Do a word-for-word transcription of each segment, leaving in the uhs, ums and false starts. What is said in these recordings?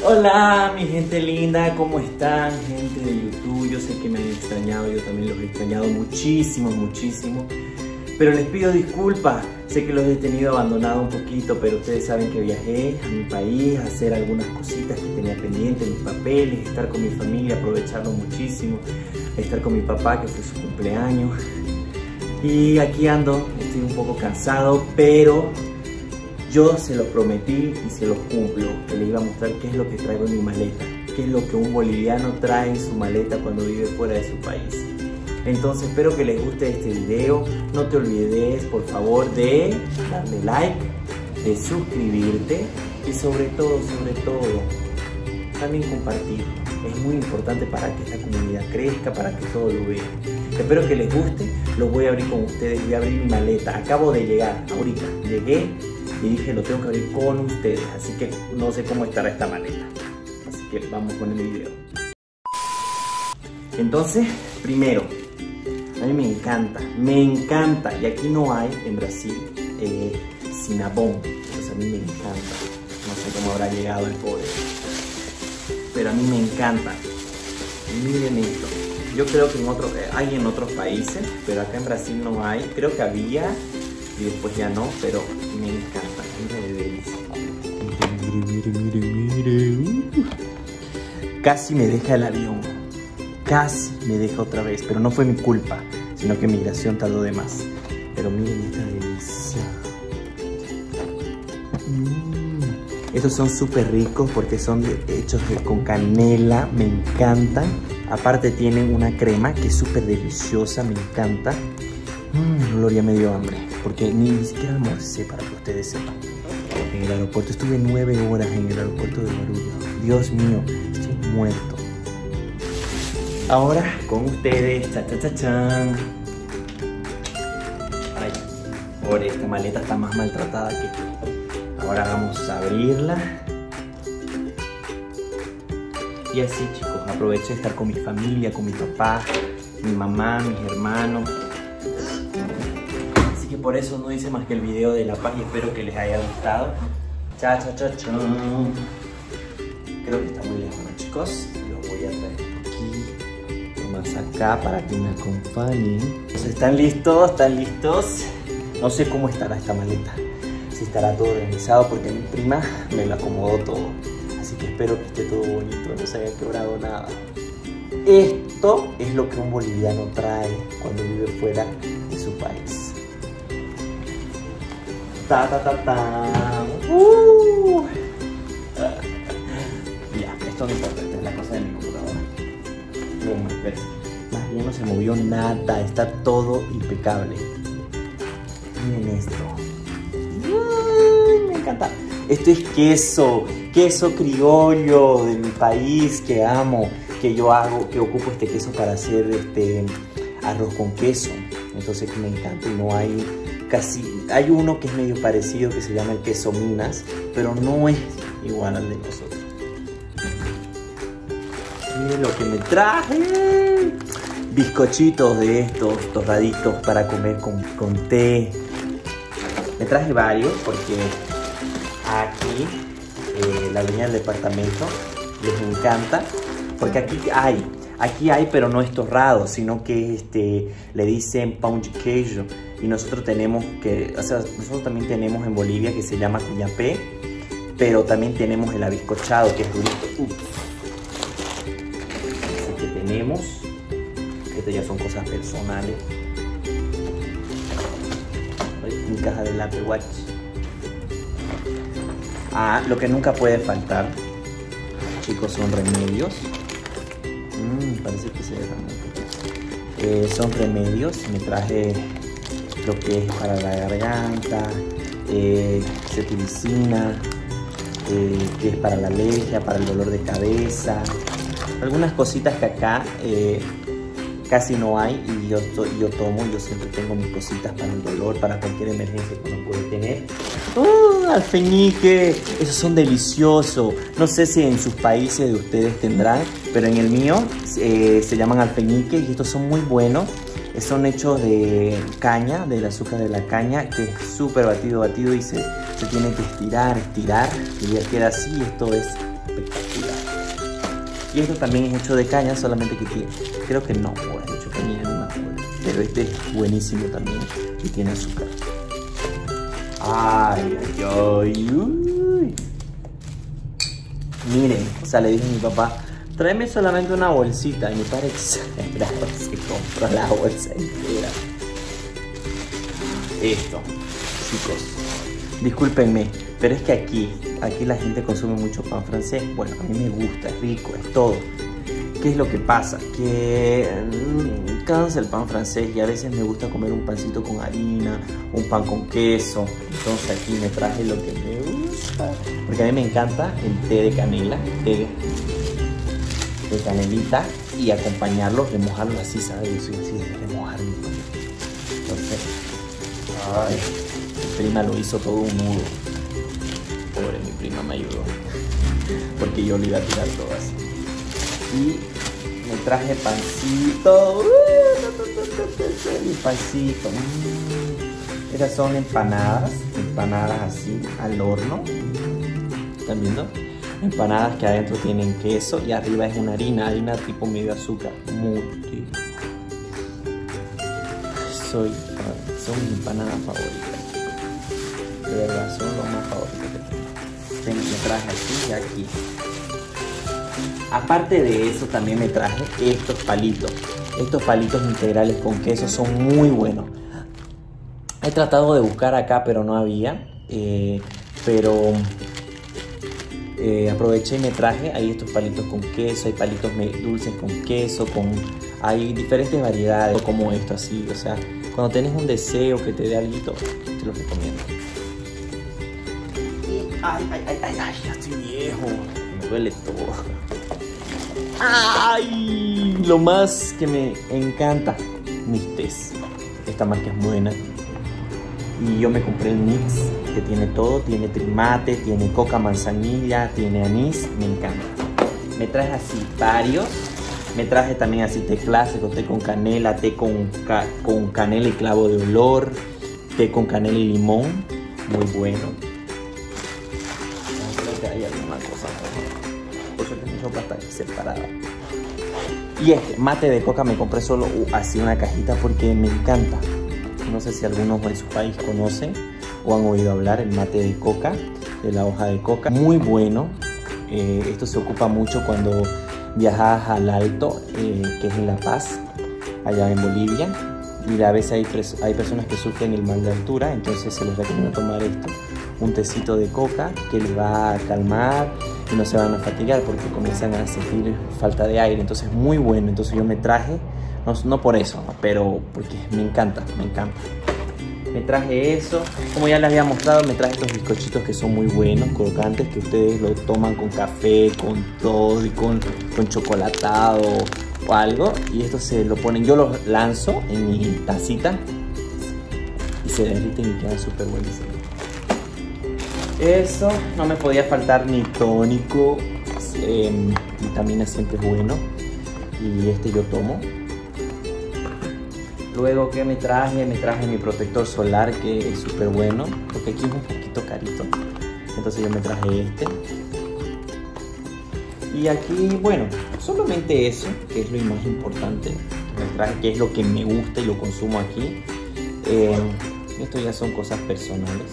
Hola mi gente linda, ¿cómo están? Gente de YouTube, yo sé que me han extrañado, yo también los he extrañado muchísimo, muchísimo. Pero les pido disculpas, sé que los he tenido abandonado un poquito, pero ustedes saben que viajé a mi país a hacer algunas cositas que tenía pendientes, mis papeles, estar con mi familia, aprovecharlo muchísimo, estar con mi papá que fue su cumpleaños. Y aquí ando, estoy un poco cansado, pero yo se lo prometí y se lo cumplo, que les iba a mostrar qué es lo que traigo en mi maleta, qué es lo que un boliviano trae en su maleta cuando vive fuera de su país. Entonces espero que les guste este video, no te olvides por favor de darle like, de suscribirte y sobre todo, sobre todo, también compartir. Es muy importante para que esta comunidad crezca, para que todos lo vean. Espero que les guste, los voy a abrir con ustedes, voy a abrir mi maleta, acabo de llegar, ahorita, llegué. Y dije, lo tengo que abrir con ustedes, así que no sé cómo estará esta maleta. Así que vamos con el video. Entonces, primero, a mí me encanta, me encanta. Y aquí no hay, en Brasil, eh, Cinnabon. Entonces a mí me encanta. No sé cómo habrá llegado el poder. Pero a mí me encanta. Miren esto. Yo creo que en otro, eh, hay en otros países, pero acá en Brasil no hay. Creo que había y después ya no, pero me encanta. Mire, delicia. Mire, mire, mire, mire. Uh. Casi me deja el avión. Casi me deja otra vez, pero no fue mi culpa, sino que migración tardó de más. Pero miren esta delicia. Mm. Estos son súper ricos porque son de, hechos de, con canela, me encantan. Aparte tienen una crema que es súper deliciosa, me encanta. Mmm, Gloria me dio hambre, porque ni, ni siquiera almorcé, para que ustedes sepan. En el aeropuerto, estuve nueve horas en el aeropuerto de Barulho. Dios mío, estoy muerto. Ahora con ustedes, cha cha cha chan. Ay, por esta maleta está más maltratada que tú. Ahora vamos a abrirla. Y así, chicos, aprovecho de estar con mi familia, con mi papá, mi mamá, mis hermanos. Que por eso no hice más que el video de La Paz y espero que les haya gustado. Cha cha cha cha. Creo que está muy lejos, ¿no, chicos? Los voy a traer aquí, más acá para que me acompañen. Entonces, ¿están listos? ¿Están listos? No sé cómo estará esta maleta, si estará todo organizado porque mi prima me lo acomodó todo. Así que espero que esté todo bonito, no se haya quebrado nada. Esto es lo que un boliviano trae cuando vive fuera de su país. Ta, ta, ta, ta. Uh. Ya, esto no importa, esta es la cosa de mi computadora. Más bien no se movió nada, está todo impecable. Miren esto. Uy, me encanta. Esto es queso, queso criollo de mi país que amo, que yo hago, que ocupo este queso para hacer este arroz con queso. Entonces me encanta y no hay casi, hay uno que es medio parecido que se llama el queso Minas, pero no es igual al de nosotros. Miren lo que me traje. Bizcochitos de estos torraditos para comer con, con té. Me traje varios porque aquí eh, la dueña del departamento les encanta, porque aquí hay, aquí hay pero no es torrado, sino que este, le dicen pão de queijo. Y nosotros tenemos que, o sea, nosotros también tenemos en Bolivia que se llama cuñapé, pero también tenemos el abiscochado que es durito. Uf. Así que tenemos, estas ya son cosas personales. Mi caja del Apple Watch. Ah, lo que nunca puede faltar, chicos, son remedios. Mm, parece que se derramó. Eh, son remedios, me traje lo que es para la garganta, eh, cetiricina, eh, que es para la alergia, para el dolor de cabeza, algunas cositas que acá eh, casi no hay y yo, yo tomo, yo siempre tengo mis cositas para el dolor, para cualquier emergencia que uno puede tener. ¡Oh, alfeñique! Esos son deliciosos. No sé si en sus países de ustedes tendrán, pero en el mío eh, se llaman alfeñiques y estos son muy buenos. Son hechos de caña, del azúcar de la caña, que es súper batido, batido y se, se tiene que estirar, estirar y ya queda así. Esto es espectacular. Y esto también es hecho de caña, solamente que tiene, creo que no, o es hecho de caña, no me acuerdo. Pero este es buenísimo también y tiene azúcar. Ay, ay, ay, uy. Miren, o sea, le dije a mi papá, tráeme solamente una bolsita. Y mi padre exagerado se compró la bolsa entera. Esto, chicos, discúlpenme, pero es que aquí, aquí la gente consume mucho pan francés. Bueno, a mí me gusta, es rico, es todo. ¿Qué es lo que pasa? Que mmm, cansa el pan francés y a veces me gusta comer un pancito con harina, un pan con queso. Entonces aquí me traje lo que me gusta. Porque a mí me encanta el té de canela, té de canelita, y acompañarlo, remojarlo así, ¿sabes? Yo soy así de remojarlo. Entonces, ay, mi prima lo hizo todo un nudo. Pobre, mi prima me ayudó. Porque yo le iba a tirar todo así. Y me traje pancito. Mi pancito. Estas son empanadas. Empanadas así al horno. ¿Están viendo? Empanadas que adentro tienen queso y arriba es una harina. Harina tipo medio azúcar. Muy rico. Soy, son mis empanadas favoritas. De verdad, son los más favoritos que tengo. Me traje aquí y aquí. Aparte de eso, también me traje estos palitos. Estos palitos integrales con queso son muy buenos. He tratado de buscar acá, pero no había. Eh, pero eh, aproveché y me traje. Hay estos palitos con queso, hay palitos dulces con queso, con, hay diferentes variedades, como esto así. O sea, cuando tenés un deseo que te dé algo, te lo recomiendo. Ay, ay, ay, ay, ay, ya estoy viejo. Me duele todo. ¡Ay! Lo más que me encanta, mis tés. Esta marca es buena. Y yo me compré el mix que tiene todo. Tiene trimate, tiene coca manzanilla, tiene anís. Me encanta. Me traje así varios. Me traje también así té clásico, té con canela, té con, ca con canela y clavo de olor, té con canela y limón. Muy bueno. Creo que hay alguna cosa. Por eso tengo ropa hasta separada. Y este mate de coca me compré solo uh, así una cajita porque me encanta. No sé si algunos en su país conocen o han oído hablar el mate de coca, de la hoja de coca. Muy bueno. Eh, esto se ocupa mucho cuando viajas al Alto, eh, que es en La Paz, allá en Bolivia. Y a veces hay, hay personas que sufren el mal de altura, entonces se les recomienda tomar esto. Un tecito de coca que les va a calmar y no se van a fatigar porque comienzan a sentir falta de aire. Entonces es muy bueno. Entonces yo me traje, no, no por eso, pero porque me encanta, me encanta. Me traje eso. Como ya les había mostrado, me traje estos bizcochitos que son muy buenos, crocantes, que ustedes lo toman con café, con todo y con, con chocolatado o algo. Y esto se lo ponen, yo los lanzo en mi tacita y se derriten y quedan súper buenísimos. Eso, no me podía faltar ni tónico, eh, vitamina siempre es bueno. Y este yo tomo. Luego, ¿qué me traje? Me traje mi protector solar, que es súper bueno, porque aquí es un poquito carito. Entonces yo me traje este. Y aquí, bueno, solamente eso, que es lo más importante. Me traje, que es lo que me gusta y lo consumo aquí. Eh, esto ya son cosas personales.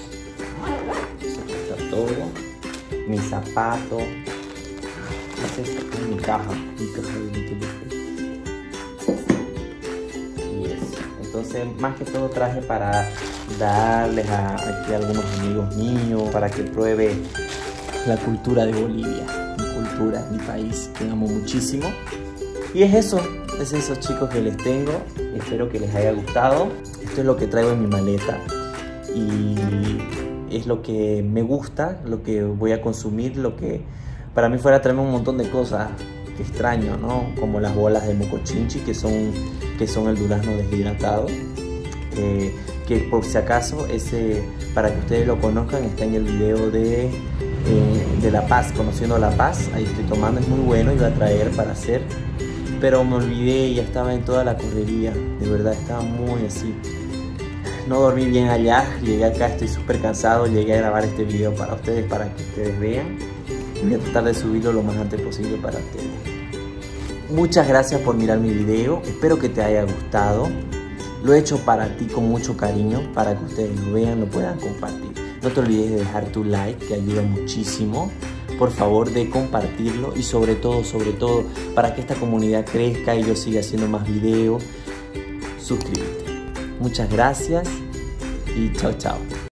Todo, mi zapato, es esto, mi caja, mi caja de mi teléfono. Y eso. Entonces, más que todo traje para darles a, aquí a algunos amigos míos, para que pruebe la cultura de Bolivia, mi cultura, mi país, que amo muchísimo. Y es eso, es eso, chicos, que les tengo. Espero que les haya gustado. Esto es lo que traigo en mi maleta. Y es lo que me gusta, lo que voy a consumir, lo que para mí fuera traerme un montón de cosas que extraño, ¿no? Como las bolas de mocochinchi, que son, que son el durazno deshidratado. Eh, que por si acaso, ese, para que ustedes lo conozcan, está en el video de, eh, de La Paz, conociendo La Paz. Ahí estoy tomando, es muy bueno, iba a traer para hacer, pero me olvidé y ya estaba en toda la correría. De verdad, estaba muy así. No dormí bien allá, llegué acá, estoy súper cansado, llegué a grabar este video para ustedes, para que ustedes vean. y voy a tratar de subirlo lo más antes posible para ustedes. Muchas gracias por mirar mi video, espero que te haya gustado. Lo he hecho para ti con mucho cariño, para que ustedes lo vean, lo puedan compartir. No te olvides de dejar tu like, que ayuda muchísimo. Por favor, de compartirlo y sobre todo, sobre todo, para que esta comunidad crezca y yo siga haciendo más videos, suscríbete. Muchas gracias y chao, chao.